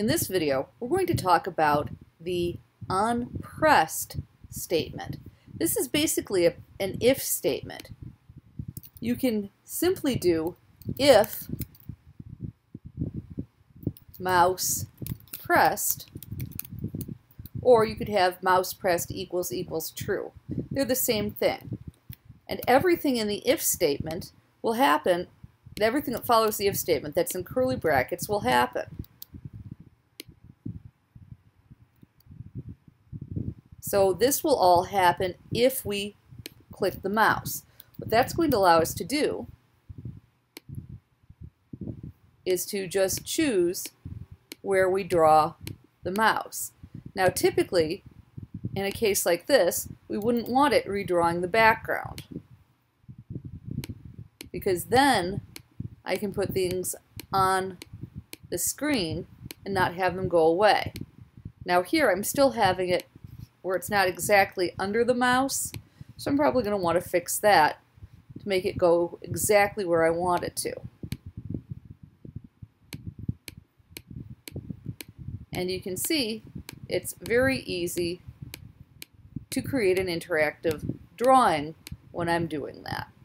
In this video, we're going to talk about the onPressed statement. This is basically an if statement. You can simply do if mousePressed, or you could have mousePressed equals true. They're the same thing. And everything in the if statement will happen, everything that follows the if statement that's in curly brackets will happen. So this will all happen if we click the mouse. What that's going to allow us to do is to just choose where we draw the mouse. Now typically, in a case like this, we wouldn't want it redrawing the background, because then I can put things on the screen and not have them go away. Now here I'm still having it where it's not exactly under the mouse, so I'm probably going to want to fix that to make it go exactly where I want it to. And you can see it's very easy to create an interactive drawing when I'm doing that.